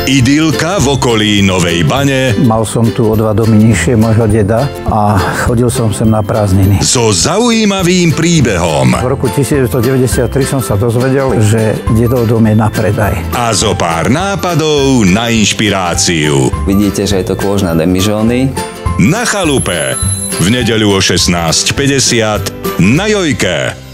Idylka v okolí Novej Bane. Mal som tu o 2 domy nižšie môjho deda a chodil som sem na prázdniny. So zaujímavým príbehom. V roku 1993 som sa dozvedel, že dedov dom je na predaj. A zo pár nápadov na inšpiráciu. Vidíte, že je to kôžna demižóny. Na chalupe. V nedeľu o 16:50 na Jojke.